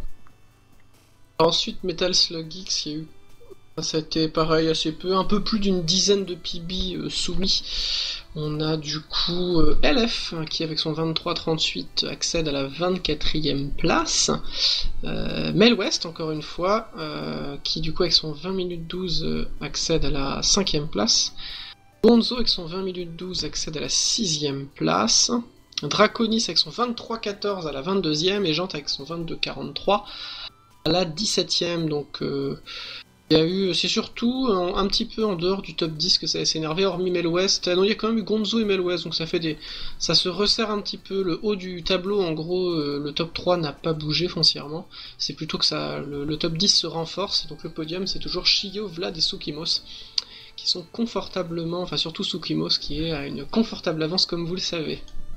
Ensuite, Metal Slug X, il y a eu. Ça a été pareil, assez peu, un peu plus d'une dizaine de P B euh, soumis. On a du coup euh, L F hein, qui avec son vingt-trois trente-huit accède à la vingt-quatrième place. Euh, Mel West encore une fois euh, qui du coup avec son vingt minutes douze euh, accède à la cinquième place. Bonzo avec son vingt minutes douze accède à la sixième place. Draconis avec son vingt-trois quatorze à la vingt-deuxième et Jant avec son vingt-deux quarante-trois à la dix-septième. Donc euh, il y a eu, c'est surtout un, un petit peu en dehors du top dix que ça s'est énervé, hormis Mel West. Non, il y a quand même eu Gonzo et Mel West, donc ça fait des, ça se resserre un petit peu. Le haut du tableau, en gros, euh, le top trois n'a pas bougé foncièrement. C'est plutôt que ça, le, le top dix se renforce. Donc le podium, c'est toujours Shio, Vlad et Sukimos qui sont confortablement, enfin surtout Sukimos qui est à une confortable avance comme vous le savez.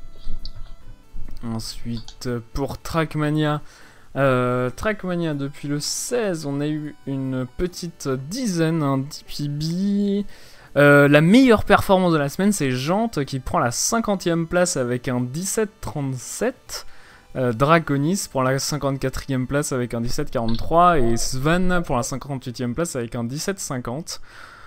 Ensuite, pour Trackmania, euh, Trackmania, depuis le seize, on a eu une petite dizaine, un dix P B. Euh, la meilleure performance de la semaine, c'est Jant qui prend la cinquantième place avec un dix-sept trente-sept. Euh, Draconis pour la cinquante-quatrième place avec un dix-sept quarante-trois. Et Svan pour la cinquante-huitième place avec un dix-sept cinquante.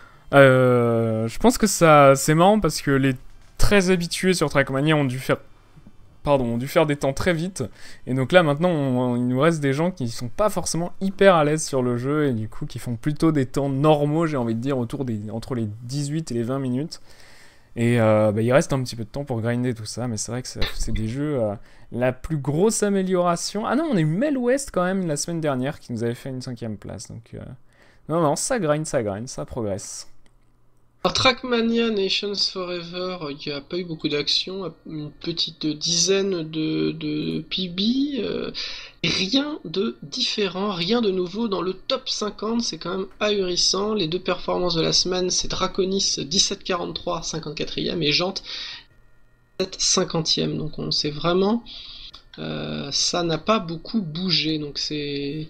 Euh, je pense que ça, c'est marrant parce que les très habitués sur Trackmania ont dû faire Pardon, ont dû faire des temps très vite. Et donc là, maintenant, on, on, il nous reste des gens qui sont pas forcément hyper à l'aise sur le jeu et du coup qui font plutôt des temps normaux, j'ai envie de dire, autour des, entre les dix-huit et les vingt minutes. Et euh, bah, il reste un petit peu de temps pour grinder tout ça, mais c'est vrai que c'est, c'est des jeux... Euh, la plus grosse amélioration... Ah non, on a eu Mel West quand même la semaine dernière qui nous avait fait une cinquième place. Donc euh... non, non, ça grind, ça grind, ça progresse. Alors Trackmania Nations Forever, il n'y a pas eu beaucoup d'actions, une petite dizaine de, de P B, euh, rien de différent, rien de nouveau dans le top cinquante, c'est quand même ahurissant. Les deux performances de la semaine, c'est Draconis dix-sept quarante-trois, cinquante-quatrième, et Jant sept cinquantième, donc on sait vraiment, euh, ça n'a pas beaucoup bougé, donc c'est...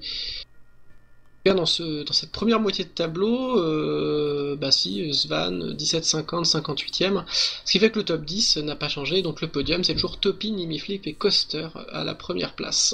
Dans, ce, dans cette première moitié de tableau, euh, bah si, Svan, dix-sept cinquante, cinquante-huitième, ce qui fait que le top dix n'a pas changé, donc le podium c'est toujours Topi, Nimiflip et Coaster à la première place.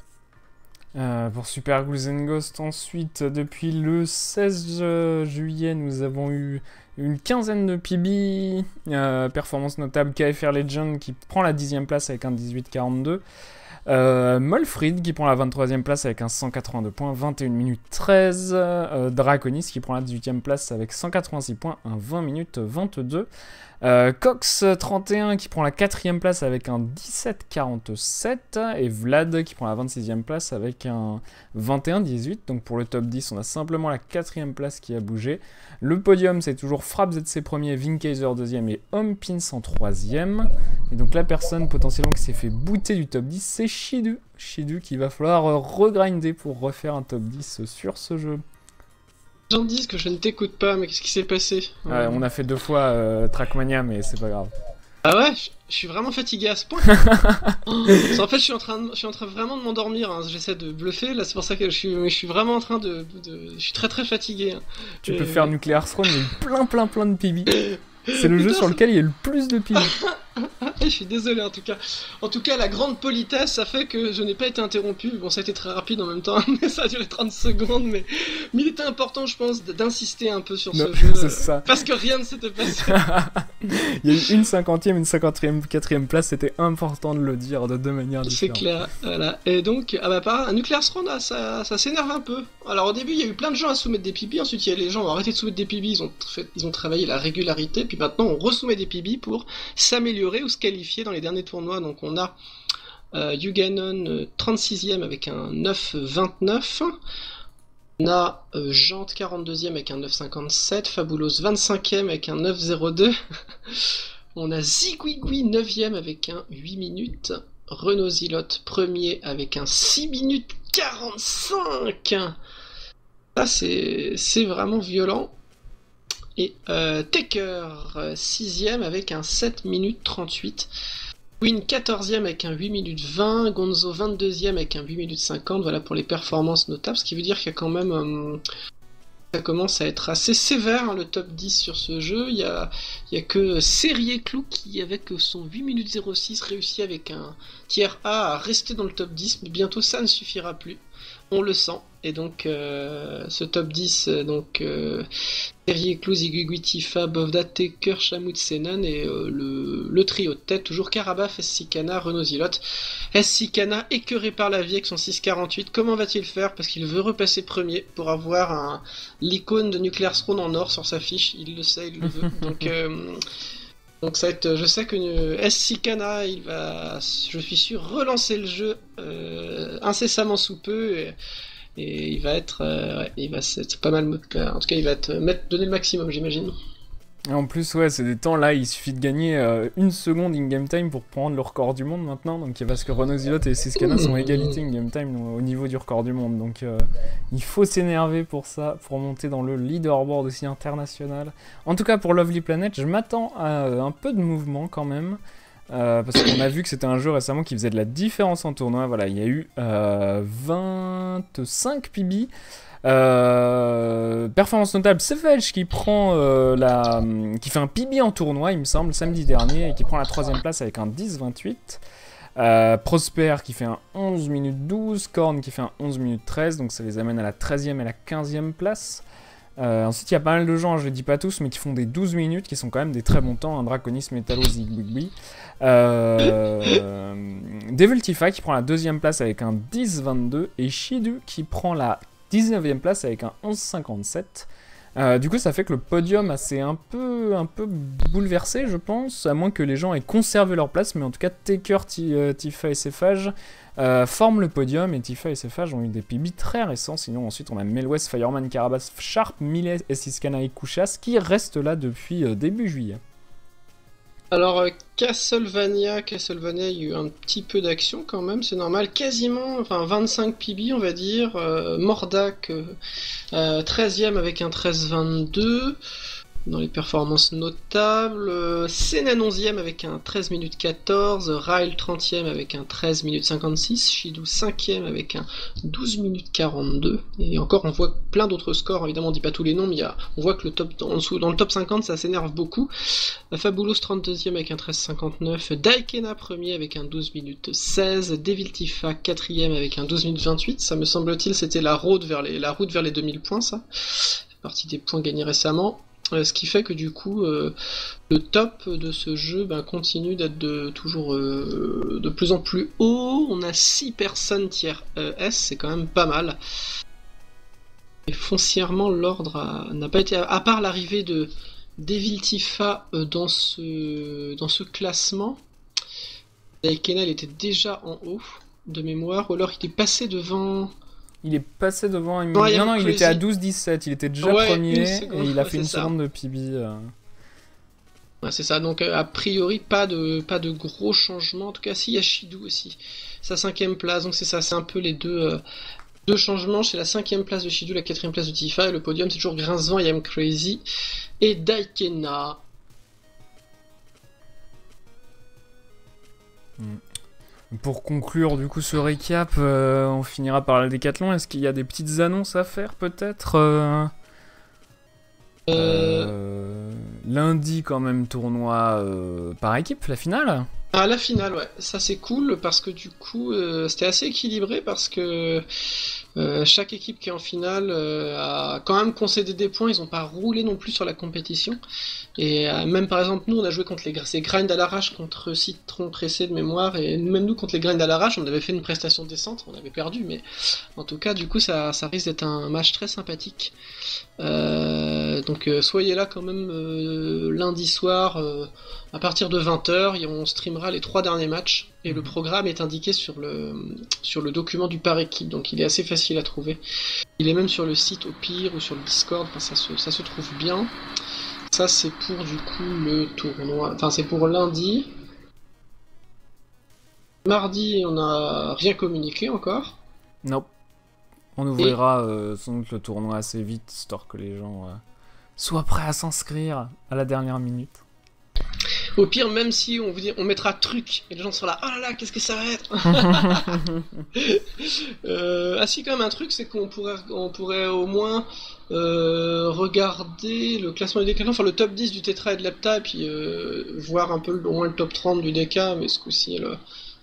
Euh, pour Super Ghouls and Ghosts, ensuite, depuis le seize juillet, nous avons eu une quinzaine de P B, euh, performance notable K F R Legend qui prend la dixième place avec un dix-huit quarante-deux. Euh, Molfrid qui prend la vingt-troisième place avec un cent quatre-vingt-deux points, vingt et une minutes treize. Euh, Draconis qui prend la dix-huitième place avec cent quatre-vingt-six points, un vingt minutes vingt-deux. Euh, Cox trente et un qui prend la quatrième place avec un dix-sept quarante-sept. Et Vlad qui prend la vingt-sixième place avec un vingt et un dix-huit. Donc pour le top dix, on a simplement la quatrième place qui a bougé. Le podium, c'est toujours Frapp Z C premier, Vinkaiser deuxième et Hompins en troisième. Et donc la personne potentiellement qui s'est fait booter du top dix, c'est Shidu. Shidu qu'il va falloir regrinder pour refaire un top dix sur ce jeu. Les gens disent que je ne t'écoute pas, mais qu'est-ce qui s'est passé? Ouais, on a fait deux fois euh, Trackmania, mais c'est pas grave. Ah ouais, je je suis vraiment fatigué à ce point. Oh, en fait, je suis en train, de- je suis en train vraiment de m'endormir. Hein. J'essaie de bluffer. Là, c'est pour ça que je suis, je suis vraiment en train de, de- je suis très très fatigué. Hein. Tu peux Euh, faire Nuclear Throne, il y a eu plein plein plein de P B. C'est le jeu Putain, sur ça- lequel il y a le plus de P B. je suis désolé en tout cas. En tout cas, la grande politesse, ça fait que je n'ai pas été interrompu. Bon, ça a été très rapide en même temps, mais ça a duré trente secondes. Mais, mais il était important, je pense, d- d'insister un peu sur Non, ce jeu. c'est euh, ça. Parce que rien ne s'était passé. Il y a eu une cinquantième, une cinquantième, quatrième place, c'était important de le dire de deux manières C'est différentes. clair, voilà. Et donc, ah bah, par un Nuclear Throne, ah, ça, ça s'énerve un peu. Alors, au début, il y a eu plein de gens à soumettre des P B. Ensuite, il y a les gens ont arrêté de soumettre des P B. Ils ont, fait, ils ont travaillé la régularité. Puis maintenant, on resoumet des P B pour s'améliorer ou se qualifier dans les derniers tournois. Donc, on a euh, Yuganon euh, trente-sixième avec un neuf vingt-neuf. On a euh, Jante quarante-deuxième avec un neuf cinquante-sept. Fabulos vingt-cinquième avec un neuf zéro deux. On a Zigwigwi neuvième avec un huit minutes. Renaud Zilote premier avec un six minutes quarante-cinq. Ça, c'est c'est vraiment violent. Et euh, Taker euh, sixième avec un sept minutes trente-huit. Win quatorzième avec un huit minutes vingt. Gonzo vingt-deuxième avec un huit minutes cinquante. Voilà pour les performances notables. Ce qui veut dire qu'il y a quand même... euh, ça commence à être assez sévère, hein, le top dix sur ce jeu. Il y a, il y a que Serrier Clou qui, avec son huit minutes zéro six, réussit avec un tiers A à rester dans le top dix, mais bientôt ça ne suffira plus. On le sent. Et donc, euh, ce top dix, euh, donc, euh, Serrier Clou, Zigwigwi, Tifa, Bovda, Taker, Shamout, Senan, et euh, le, le trio de tête, toujours Karabaf, Essikana, Renaud Zilote. Essikana, écœuré par la vie avec son six quarante-huit, comment va-t-il faire? Parce qu'il veut repasser premier pour avoir un, l'icône de Nuclear Throne en or sur sa fiche, il le sait, il le veut. Donc, euh, donc ça va être, je sais que euh, Essikana, il va, je suis sûr, relancer le jeu euh, incessamment sous peu, et, et il va être, euh, ouais, il va être pas mal, en tout cas il va être, mettre, donner le maximum, j'imagine. Et en plus, ouais, c'est des temps là, il suffit de gagner euh, une seconde in-game time pour prendre le record du monde maintenant. Donc, parce que Renaud Zilote et Siskana sont à égalité in-game time donc, au niveau du record du monde. Donc, euh, il faut s'énerver pour ça, pour monter dans le leaderboard aussi international. En tout cas, pour Lovely Planet, je m'attends à euh, un peu de mouvement quand même. Euh, parce qu'on a vu que c'était un jeu récemment qui faisait de la différence en tournoi. Voilà, il y a eu euh, vingt-cinq P B. Euh, performance notable, Savage qui prend euh, la, qui fait un P B en tournoi, il me semble, samedi dernier, et qui prend la troisième place avec un dix vingt-huit. Euh, Prosper qui fait un onze minutes douze, Korn qui fait un onze minutes treize, donc ça les amène à la treizième et la quinzième place. Euh, ensuite, il y a pas mal de gens, je les dis pas tous, mais qui font des douze minutes, qui sont quand même des très bons temps. Un Draconis, Metallo, Zigwigwi. Euh, Devil Tifa qui prend la deuxième place avec un dix vingt-deux. Et Shidu qui prend la dix-neuvième place avec un onze cinquante-sept. Euh, du coup, ça fait que le podium s'est un peu, un peu bouleversé, je pense, à moins que les gens aient conservé leur place. Mais en tout cas, Taker, T- Tifa et Cephage euh, forment le podium. Et Tifa et Cephage ont eu des P B très récents. Sinon, ensuite, on a Melwes, Fireman, Karabas, Sharp, Millet, Essiskana et Kuchas qui restent là depuis euh, début juillet. Alors, euh, Castlevania, Castlevania, il y a eu un petit peu d'action quand même, c'est normal, quasiment, enfin vingt-cinq P B on va dire, euh, Mordak euh, euh, treizième avec un treize vingt-deux, dans les performances notables, euh, Senan onzième avec un treize minutes quatorze, Ryle trentième avec un treize minutes cinquante-six, Shidu cinquième avec un douze minutes quarante-deux, et encore on voit plein d'autres scores, évidemment on dit pas tous les noms, mais il y a, on voit que le top, en dessous, dans le top cinquante ça s'énerve beaucoup. Fabulos trente-deuxième avec un treize cinquante-neuf, Daikena premier avec un douze minutes seize, Devil Tifa quatrième avec un douze minutes vingt-huit, ça me semble-t-il c'était la route vers les, la route vers les deux mille points ça, c'est partie des points gagnés récemment. Euh, ce qui fait que du coup, euh, le top de ce jeu ben, continue d'être de, toujours euh, de plus en plus haut. On a six personnes tiers euh, S, c'est quand même pas mal. Et foncièrement, l'ordre a- n'a pas été... À part l'arrivée de Devil Tifa euh, dans, ce, dans ce classement, Daikena, il était déjà en haut, de mémoire, ou alors il est passé devant... Il est passé devant. Il... Ouais, non, non, il Crazy. était à douze dix-sept. Il était déjà Ouais, premier une seconde, et il a ouais, fait une c'est ça. seconde de P B. euh. Ouais, c'est ça, donc euh, a priori pas de, pas de gros changements, en tout cas si, il y a Shidu aussi, sa cinquième place, donc c'est ça, c'est un peu les deux, euh, deux changements, c'est la cinquième place de Shidu, la quatrième place de Tifa, et le podium c'est toujours Grincevent, I Am Crazy, et Daikena. Pour conclure du coup ce récap, euh, on finira par le décathlon. Est-ce qu'il y a des petites annonces à faire peut-être euh... Euh... Euh... Lundi quand même tournoi euh, par équipe, la finale. Ah, la finale, ouais, ça c'est cool parce que du coup euh, c'était assez équilibré parce que euh, chaque équipe qui est en finale euh, a quand même concédé des points, ils ont pas roulé non plus sur la compétition. Et euh, même par exemple nous on a joué contre les c'est grind à l'arrache contre Citron Pressé de mémoire, et même nous contre les grind à l'arrache on avait fait une prestation décente, on avait perdu, mais en tout cas du coup ça, ça risque d'être un match très sympathique. Euh, donc euh, soyez là quand même euh, lundi soir euh, à partir de vingt heures, et on streamera les trois derniers matchs et le programme est indiqué sur le, sur le document du par équipe, donc il est assez facile à trouver. Il est même sur le site au pire ou sur le Discord, enfin, ça, se, ça se trouve bien. Ça c'est pour du coup le tournoi, enfin c'est pour lundi. Mardi on n'a rien communiqué encore. Non. On ouvrira et... euh, sans doute le tournoi assez vite, histoire que les gens euh, soient prêts à s'inscrire à la dernière minute. Au pire, même si on vous dit, on mettra truc et les gens seront là, oh là là, qu'est-ce que ça va être. euh, Ah si, quand même un truc, c'est qu'on pourrait, on pourrait au moins euh, regarder le classement du décathlon, enfin le top dix du Tetra et de l'Hepta, et puis euh, voir un peu au moins le top trente du D K, mais ce coup-ci, le...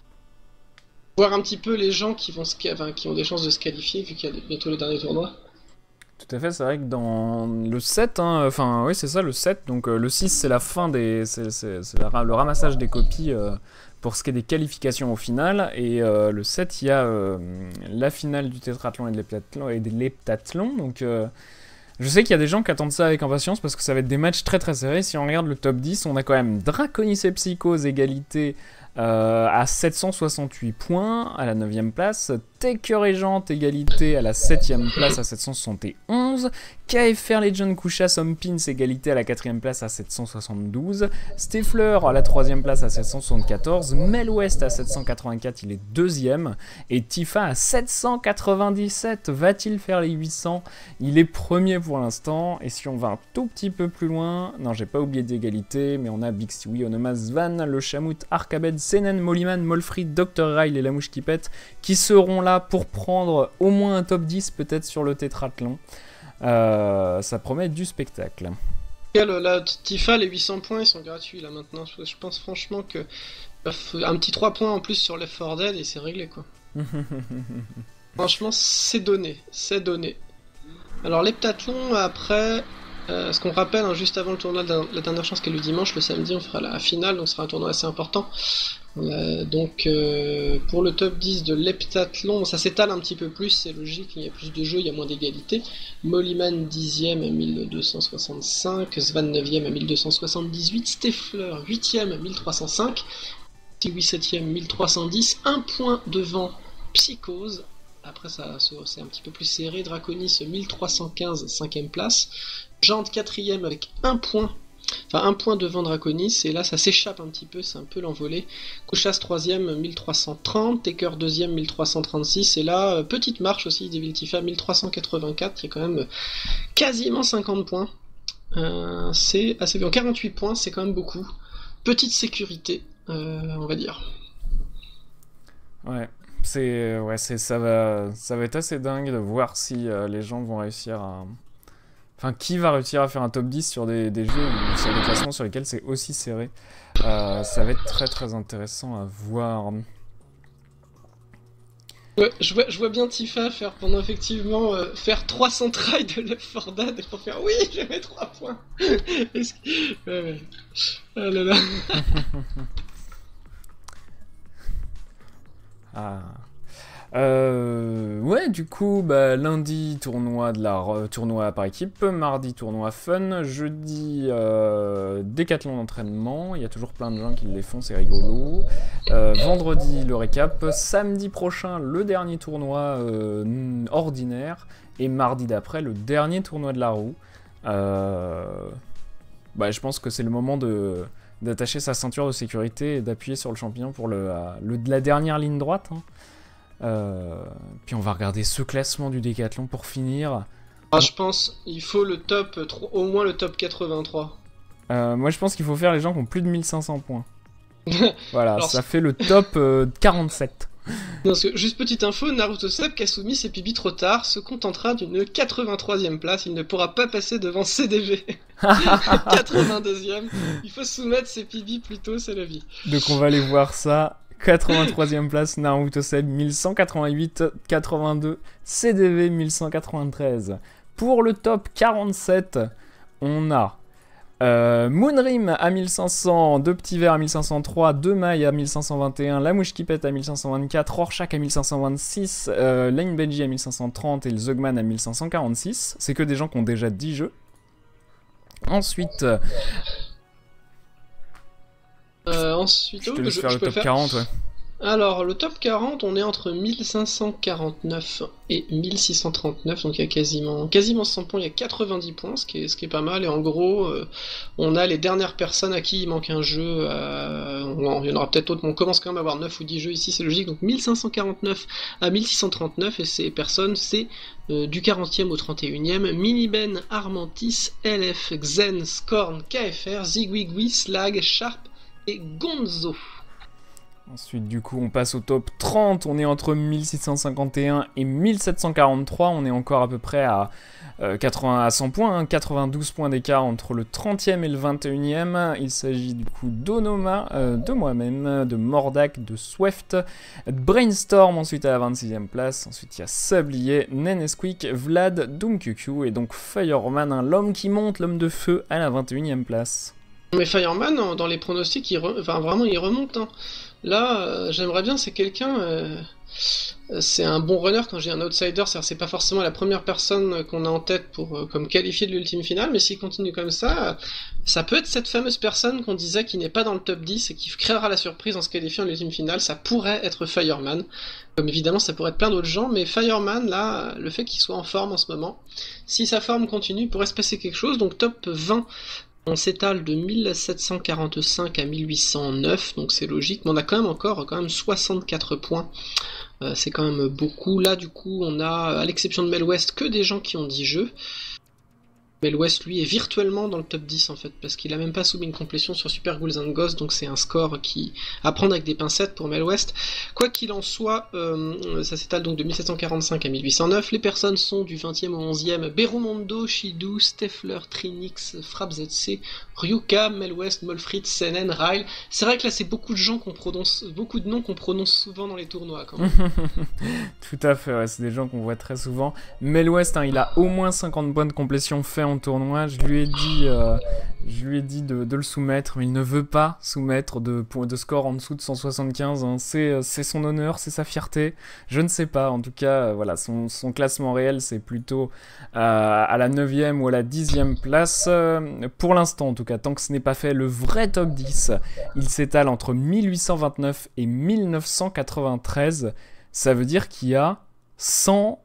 voir un petit peu les gens qui, vont se... enfin, qui ont des chances de se qualifier, vu qu'il y a bientôt le dernier tournoi. Tout à fait, c'est vrai que dans le sept, hein, enfin oui c'est ça le sept, donc euh, le six c'est la fin des, c'est, c'est, c'est la, le ramassage des copies euh, pour ce qui est des qualifications au final, et euh, le sept il y a euh, la finale du tétrathlon et de l'heptathlon, et de l'heptathlon, donc euh, je sais qu'il y a des gens qui attendent ça avec impatience parce que ça va être des matchs très très serrés. Si on regarde le top dix, on a quand même Draconis et Psychose égalité Euh, à sept cent soixante-huit points à la neuvième place, Taker et Jante égalité à la septième place à sept cent soixante et onze, K F R Legend Kusha Sompins égalité à la quatrième place à sept cent soixante-douze, Steffler à la troisième place à sept cent soixante-quatorze, Mel West à sept cent quatre-vingt-quatre, il est deuxième, et Tifa à sept cent quatre-vingt-dix-sept, va-t-il faire les huit cents? Il est premier pour l'instant, et si on va un tout petit peu plus loin, non j'ai pas oublié d'égalité, mais on a Big Stewie, Onomas, Van, Le Chamout, Arkabed, Senen, Mollyman, Molfried, docteur Ryle et la Mouche qui pète, qui seront là pour prendre au moins un top dix peut-être sur le tétrathlon. Euh, ça promet du spectacle. La Tifa, les huit cents points ils sont gratuits là maintenant. Je pense franchement que un petit trois points en plus sur Left four Dead et c'est réglé quoi. Franchement c'est donné, c'est donné. Alors l'heptathlon après, euh, ce qu'on rappelle hein, juste avant le tournoi de la dernière chance qui est le dimanche, le samedi on fera la finale, donc ce sera un tournoi assez important. Euh, donc euh, pour le top dix de l'heptathlon, ça s'étale un petit peu plus, c'est logique, il y a plus de jeux, il y a moins d'égalité. Mollyman dixième à mille deux cent soixante-cinq, Svan neuvième à mille deux cent soixante-dix-huit, Steffler huitième à mille trois cent cinq, Tiwi septième mille trois cent dix, un point devant Psychose. Après ça c'est un petit peu plus serré, Draconis mille trois cent quinze, cinquième place, Jante quatrième avec un point, enfin un point devant Draconis, et là ça s'échappe un petit peu, c'est un peu l'envolée. Kushas troisième mille trois cent trente, Taker deuxième mille trois cent trente-six, et là petite marche aussi Devil Tifa mille trois cent quatre-vingt-quatre, qui est quand même quasiment cinquante points, euh, c'est assez bien, quarante-huit points c'est quand même beaucoup, petite sécurité euh, on va dire. Ouais. C'est, ouais, c'est, ça, va, ça va être assez dingue de voir si euh, les gens vont réussir à... Enfin, qui va réussir à faire un top dix sur des, des jeux ou sur des classements sur lesquels c'est aussi serré. Euh, ça va être très très intéressant à voir. Ouais, je vois, je vois bien Tifa faire pendant effectivement euh, faire trois cents tries de Left four Dead pour faire oui, j'ai mes trois points. Est-ce que... ouais, ouais. Oh là là. Ah. Euh, ouais, du coup, bah, lundi, tournoi, de la, euh, tournoi par équipe, mardi, tournoi fun, jeudi, euh, décathlon d'entraînement, il y a toujours plein de gens qui les font, c'est rigolo. Euh, vendredi, le récap, samedi prochain, le dernier tournoi euh, ordinaire, et mardi d'après, le dernier tournoi de la roue. Euh, bah, je pense que c'est le moment de... d'attacher sa ceinture de sécurité et d'appuyer sur le champignon pour le, le, la dernière ligne droite. Hein. Euh, puis on va regarder ce classement du décathlon pour finir. Ah, je pense il faut le top, au moins le top quatre-vingt-trois. Euh, moi je pense qu'il faut faire les gens qui ont plus de mille cinq cents points. Voilà, Alors, ça fait le top euh, quarante-sept. Parce que, juste petite info, Naruto Seb qui a soumis ses P B trop tard se contentera d'une quatre-vingt-troisième place, il ne pourra pas passer devant C D V. quatre-vingt-deuxième, il faut soumettre ses P B plus tôt, c'est la vie. Donc on va aller voir ça. quatre-vingt-troisième place, Naruto Seb, mille cent quatre-vingt-huit, quatre-vingt-deux, C D V mille cent quatre-vingt-treize. Pour le top quarante-sept, on a euh, Moonrim à mille cinq cents, Deux Petits Verts à mille cinq cent trois, Deux Mailles à mille cinq cent vingt et un, La Mouche qui pète à mille cinq cent vingt-quatre, Rorschach à mille cinq cent vingt-six, euh, Lane Benji à mille cinq cent trente et le Zugman à mille cinq cent quarante-six. C'est que des gens qui ont déjà dix jeux. Ensuite... Euh, ensuite, Je te oh, laisse je- faire je le peux top faire. quarante, ouais. Alors, le top quarante, on est entre mille cinq cent quarante-neuf et mille six cent trente-neuf, donc il y a quasiment, quasiment cent points, il y a quatre-vingt-dix points, ce qui est, ce qui est pas mal, et en gros, euh, on a les dernières personnes à qui il manque un jeu, euh, on- il y en aura peut-être d'autres, mais on commence quand même à avoir neuf ou dix jeux ici, c'est logique, donc mille cinq cent quarante-neuf à mille six cent trente-neuf, et ces personnes, c'est euh, du quarantième au trente et unième, Miniben, Armantis, L F, Xen, Scorn, K F R, Zigwigwi, Slag, Sharp et Gonzo. Ensuite, du coup, on passe au top trente. On est entre mille six cent cinquante et un et mille sept cent quarante-trois. On est encore à peu près à, euh, quatre-vingts, à cent points, hein, quatre-vingt-douze points d'écart entre le trentième et le vingt et unième. Il s'agit du coup d'Onoma, euh, de moi-même, de Mordak, de Swift, de Brainstorm ensuite à la vingt-sixième place. Ensuite, il y a Sablier, Nenesquick, Vlad, Doomqq et donc Fireman, hein, l'homme qui monte, l'homme de feu, à la vingt et unième place. Mais Fireman, en- dans les pronostics, il re- enfin, vraiment, il remonte. Hein. Là, euh, j'aimerais bien, c'est quelqu'un. euh, euh, C'est un bon runner quand j'ai un outsider, c'est-à-dire c'est pas forcément la première personne qu'on a en tête pour euh, comme qualifier de l'ultime finale, mais s'il continue comme ça, euh, ça peut être cette fameuse personne qu'on disait qui n'est pas dans le top dix et qui créera la surprise en se qualifiant de l'ultime finale, ça pourrait être Fireman. Comme évidemment, ça pourrait être plein d'autres gens, mais Fireman, là, le fait qu'il soit en forme en ce moment, si sa forme continue, il pourrait se passer quelque chose, donc top vingt. On s'étale de mille sept cent quarante-cinq à mille huit cent neuf, donc c'est logique, mais on a quand même encore quand même soixante-quatre points. Euh, c'est quand même beaucoup. Là, du coup, on a, à l'exception de Mel West, que des gens qui ont dix jeux. Mel West, lui, est virtuellement dans le top dix, en fait, parce qu'il a même pas soumis une complétion sur Super Ghouls and Ghosts, donc c'est un score qui à prendre avec des pincettes pour Mel West. Quoi qu'il en soit, euh, ça s'étale donc de mille sept cent quarante-cinq à mille huit cent neuf. Les personnes sont du vingtième au onzième. Berumondo, Shidu, Steffler, Trinix, FrapZC, Ryuka, Mel West, Molfrit, Senen, Ryle. C'est vrai que là, c'est beaucoup de gens qu'on prononce, beaucoup de noms qu'on prononce souvent dans les tournois, quand même. Tout à fait, ouais, c'est des gens qu'on voit très souvent. Mel West, hein, il a au moins cinquante points de complétion fait en tournoi. Je lui ai dit, euh, je lui ai dit de, de le soumettre, mais il ne veut pas soumettre de, de score en dessous de cent soixante-quinze. Hein. C'est, c'est son honneur, c'est sa fierté. Je ne sais pas, en tout cas, euh, voilà, son, son classement réel, c'est plutôt euh, à la neuvième ou à la dixième place. Euh, pour l'instant, en tout cas, tant que ce n'est pas fait, le vrai top dix, il s'étale entre mille huit cent vingt-neuf et mille neuf cent quatre-vingt-treize. Ça veut dire qu'il y a cent...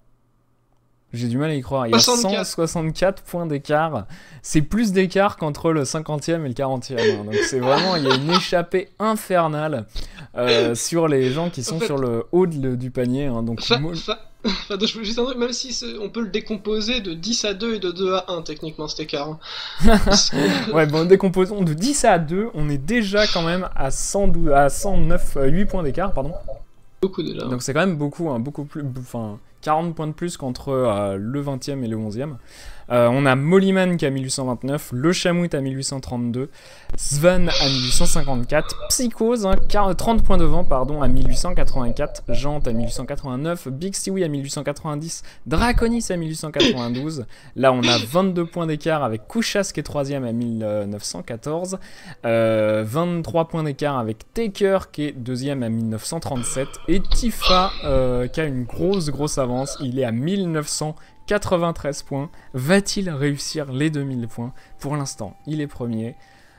J'ai du mal à y croire. Il y a soixante-quatre. cent soixante-quatre points d'écart. C'est plus d'écart qu'entre le cinquantième et le quarantième. hein. Donc c'est vraiment, il y a une échappée infernale euh, sur les gens qui sont En fait- sur le haut de- du panier. hein. Donc Fa- mo- fa- Enfin, je veux juste un truc, même si c'est- on peut le décomposer de dix à deux et de deux à un, techniquement, cet écart. hein. Parce que- ouais, bon, décomposons de dix à deux, on est déjà quand même à cent douze, à cent neuf, euh, huit points d'écart, pardon. Beaucoup déjà. Donc c'est quand même beaucoup, hein, beaucoup plus, enfin quarante points de plus qu'entre euh, le vingtième et le onzième. Euh, on a Mollyman qui a mille huit cent vingt-neuf, Le Chamout à mille huit cent trente-deux, Svan à mille huit cent cinquante-quatre, Psychose, hein, trente points devant, pardon, à mille huit cent quatre-vingt-quatre, Jante à mille huit cent quatre-vingt-neuf, Big Stewie à mille huit cent quatre-vingt-dix, Draconis à mille huit cent quatre-vingt-douze. Là, on a vingt-deux points d'écart avec Kushas qui est troisième à mille neuf cent quatorze, euh, vingt-trois points d'écart avec Taker qui est deuxième à mille neuf cent trente-sept, et Tifa euh, qui a une grosse, grosse avance. Il est à mille neuf cent quatre-vingt-treize points. Va-t-il réussir les deux mille points? Pour l'instant, il est premier.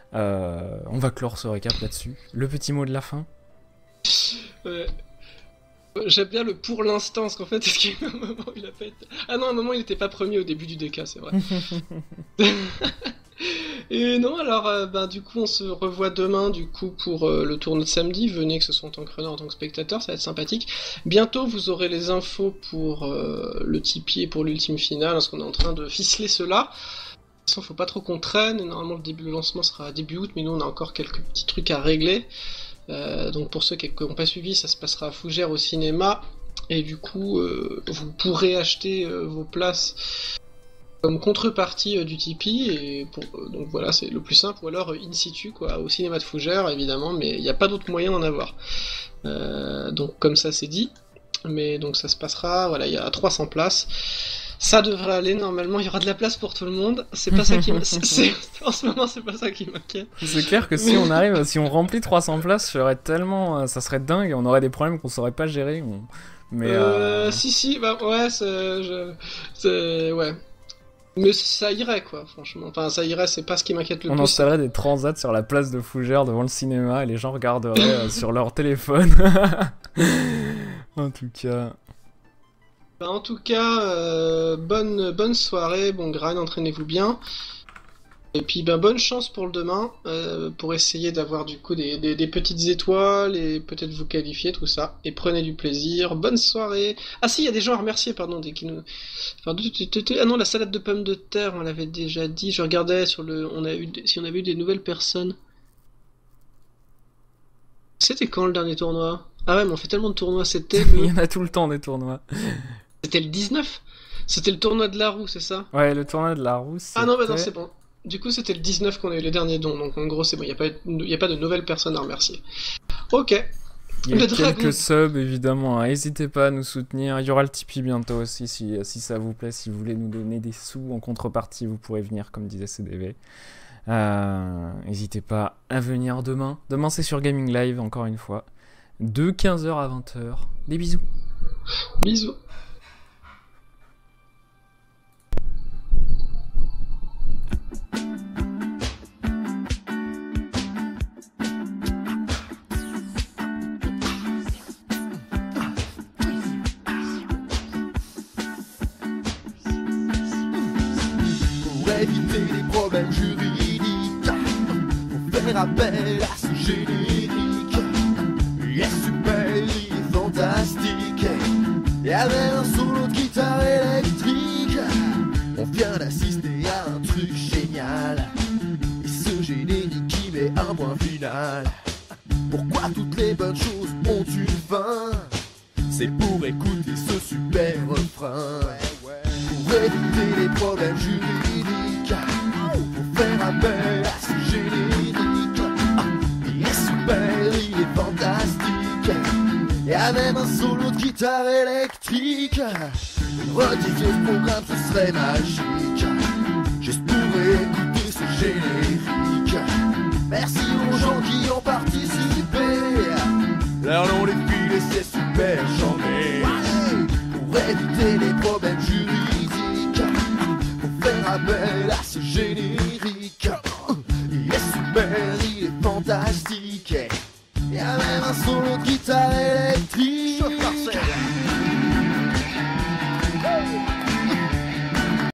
Euh, on va clore ce récap là-dessus. Le petit mot de la fin. Ouais. J'aime bien le pour l'instant, parce qu'en fait, est-ce qu'il y a un moment où il a pas été... Ah non, à un moment, il était pas premier au début du D K, c'est vrai. Et non, alors, euh, ben, du coup, on se revoit demain, du coup, pour euh, le tournoi de samedi. Venez, que ce soit en tant que runner, en tant que spectateur, ça va être sympathique. Bientôt, vous aurez les infos pour euh, le Tipeee et pour l'ultime finale, parce qu'on est en train de ficeler cela. De toute façon, faut pas trop qu'on traîne. Et normalement, le début, le lancement sera début août, mais nous, on a encore quelques petits trucs à régler. Euh, donc pour ceux qui n'ont pas suivi, ça se passera à Fougères au cinéma. Et du coup, euh, vous pourrez acheter euh, vos places comme contrepartie euh, du Tipeee. Et pour, euh, donc voilà, c'est le plus simple. Ou alors euh, in situ, quoi, au cinéma de Fougères, évidemment. Mais il n'y a pas d'autre moyen d'en avoir. Euh, donc comme ça, c'est dit. Mais donc ça se passera, voilà, il y a trois cents places. Ça devrait aller, normalement, il y aura de la place pour tout le monde. C'est pas ça qui m'inquiète. En ce moment, c'est pas ça qui m'inquiète. C'est clair que si on arrive, si on remplit trois cents places, ça serait tellement, ça serait dingue et on aurait des problèmes qu'on saurait pas gérer. On... Mais euh, euh... si si, bah ouais, c'est, je... c'est, ouais. Mais ça irait quoi, franchement. Enfin, ça irait, c'est pas ce qui m'inquiète le on plus. On installerait des transats sur la place de Fougères devant le cinéma et les gens regarderaient euh, sur leur téléphone. En tout cas. Bah, en tout cas, euh, bonne bonne soirée, bon grind, entraînez-vous bien. Et puis ben bonne chance pour le demain, euh, pour essayer d'avoir du coup des, des, des petites étoiles et peut-être vous qualifier, tout ça. Et prenez du plaisir, bonne soirée. Ah si, il y a des gens à remercier, pardon, des qui nous... Enfin, ah non, la salade de pommes de terre, on l'avait déjà dit, je regardais sur le... On a eu des... si on avait eu des nouvelles personnes. C'était quand le dernier tournoi? Ah ouais, mais on fait tellement de tournois, c'était le... Il y en a tout le temps des tournois. C'était le dix-neuf? C'était le tournoi de la roue, c'est ça? Ouais, le tournoi de la roue, c'était... Ah non, bah non, c'est bon. Du coup, c'était le dix-neuf qu'on a eu les derniers dons, donc en gros, c'est bon, il n'y a, pas... y a pas de nouvelles personnes à remercier. Ok. Il y a le quelques dragon... subs, évidemment, n'hésitez pas à nous soutenir. Il y aura le Tipeee bientôt aussi, si, si ça vous plaît. Si vous voulez nous donner des sous en contrepartie, vous pourrez venir, comme disait C D V. Euh, n'hésitez pas à venir demain. Demain, c'est sur Gaming Live, encore une fois. De quinze heures à vingt heures. Des bisous. Bisous. Éviter les problèmes juridiques, pour faire appel à ce générique. Il est super, il est fantastique. Il y avait un solo de guitare électrique. On vient d'assister à un truc génial. Et ce générique qui met un point final. Pourquoi toutes les bonnes choses ont une fin? C'est pour écouter ce super refrain. Pour éviter les problèmes juridiques, pour faire appel à ce générique. Ah, il est super, il est fantastique. Il y a même un solo de guitare électrique. Rediffuser ce programme, ce serait magique. Juste pour écouter ce générique. Merci aux gens qui ont participé. Leur nom les filles, c'est super chambé. Pour éviter les problèmes juridiques, pour faire appel à ce générique.